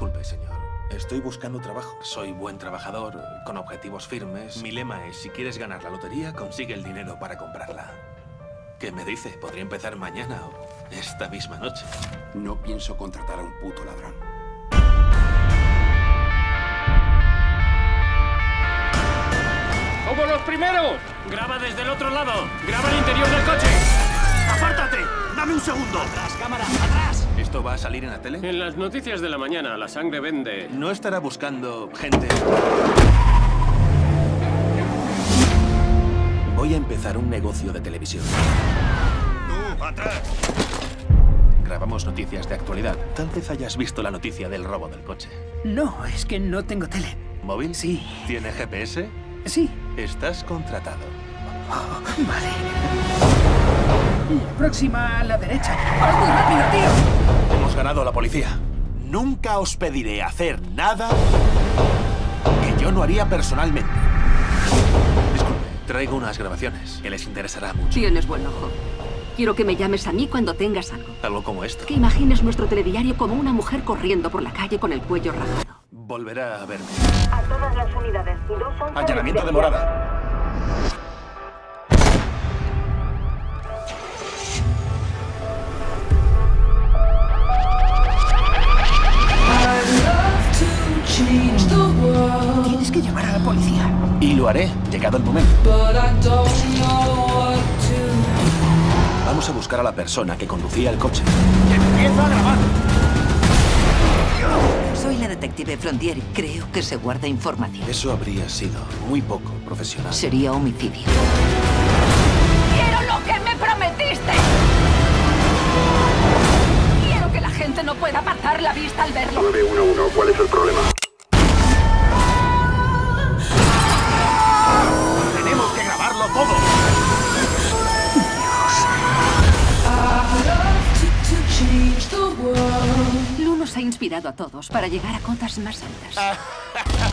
Disculpe, señor. Estoy buscando trabajo. Soy buen trabajador, con objetivos firmes. Mi lema es, si quieres ganar la lotería, consigue el dinero para comprarla. ¿Qué me dice? Podría empezar mañana o esta misma noche. No pienso contratar a un puto ladrón. ¡Como los primeros! ¡Graba desde el otro lado! ¡Graba el interior del coche! ¡Apártate! ¡Dame un segundo! ¡Atrás, cámara! ¡Atrás! ¿Esto va a salir en la tele? En las noticias de la mañana, la sangre vende. ¿No estará buscando gente? Voy a empezar un negocio de televisión. ¡Tú, atrás! Grabamos noticias de actualidad. Tal vez hayas visto la noticia del robo del coche. No, es que no tengo tele. ¿Móvil? Sí. ¿Tiene GPS? Sí. Estás contratado. Vale. La próxima a la derecha. ¡Vas muy rápido, tío! Hemos ganado a la policía. Nunca os pediré hacer nada Que yo no haría personalmente. Disculpe, traigo unas grabaciones que les interesará mucho. Tienes buen ojo. Quiero que me llames a mí cuando tengas algo. Algo como esto. Que imagines nuestro telediario como una mujer corriendo por la calle con el cuello rajado. Volverá a verme. A todas las unidades. 211. Allanamiento de morada. Tienes que llamar a la policía. Y lo haré, llegado el momento. Vamos a buscar a la persona que conducía el coche. ¡Empieza a grabar! Soy la detective Frontier. Creo que se guarda información. Eso habría sido muy poco profesional. Sería homicidio. ¡Quiero lo que me prometiste! Quiero que la gente no pueda apartar la vista al verlo. 911, ¿cuál es el problema? ¡Tenemos que grabarlo todo! Lu nos ha inspirado a todos para llegar a cotas más altas.